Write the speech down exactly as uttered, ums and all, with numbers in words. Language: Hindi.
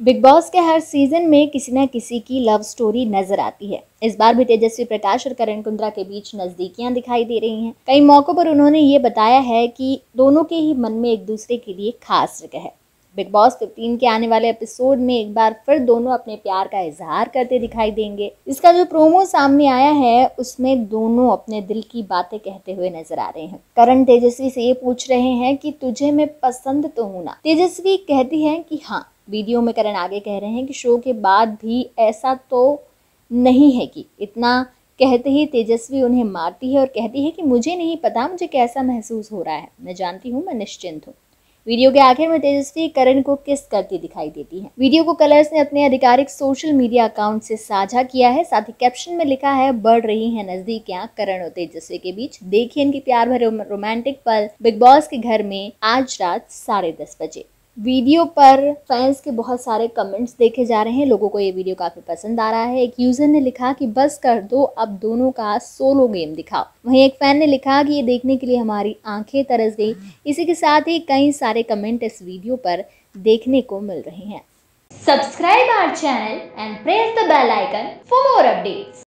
बिग बॉस के हर सीजन में किसी न किसी की लव स्टोरी नजर आती है। इस बार भी तेजस्वी प्रकाश और करण कुंद्रा के बीच नजदीकियां दिखाई दे रही हैं। कई मौकों पर उन्होंने ये बताया है कि दोनों के ही मन में एक दूसरे के लिए खास जगह है। बिग बॉस पंद्रह के आने वाले एपिसोड में एक बार फिर दोनों अपने प्यार का इजहार करते दिखाई देंगे। इसका जो प्रोमो सामने आया है उसमें दोनों अपने दिल की बातें कहते हुए नजर आ रहे हैं। करण तेजस्वी से ये पूछ रहे हैं कि तुझे मैं पसंद तो हूं ना। तेजस्वी कहती है कि हाँ। वीडियो में करण आगे कह रहे हैं कि शो के बाद भी ऐसा तो नहीं है कि इतना कहते ही तेजस्वी उन्हें मारती है और कहती है कि मुझे नहीं पता मुझे कैसा महसूस हो रहा है, मैं जानती हूँ, मैं निश्चिंत हूँ। वीडियो के आखिर में तेजस्वी करण को किस करती दिखाई देती है। वीडियो को कलर्स ने अपने आधिकारिक सोशल मीडिया अकाउंट से साझा किया है। साथ ही कैप्शन में लिखा है, बढ़ रही हैं नजदीकियां करण और तेजस्वी के बीच, देखिए इनकी प्यार भरे रोमांटिक पल बिग बॉस के घर में आज रात साढ़े दस बजे। वीडियो पर फैंस के बहुत सारे कमेंट्स देखे जा रहे हैं। लोगों को ये वीडियो काफी पसंद आ रहा है। एक यूजर ने लिखा कि बस कर दो, अब दोनों का सोलो गेम दिखाओ। वहीं एक फैन ने लिखा कि ये देखने के लिए हमारी आंखें तरस गई। इसी के साथ ही कई सारे कमेंट इस वीडियो पर देखने को मिल रहे हैं। Subscribe our channel and press the bell icon for more updates.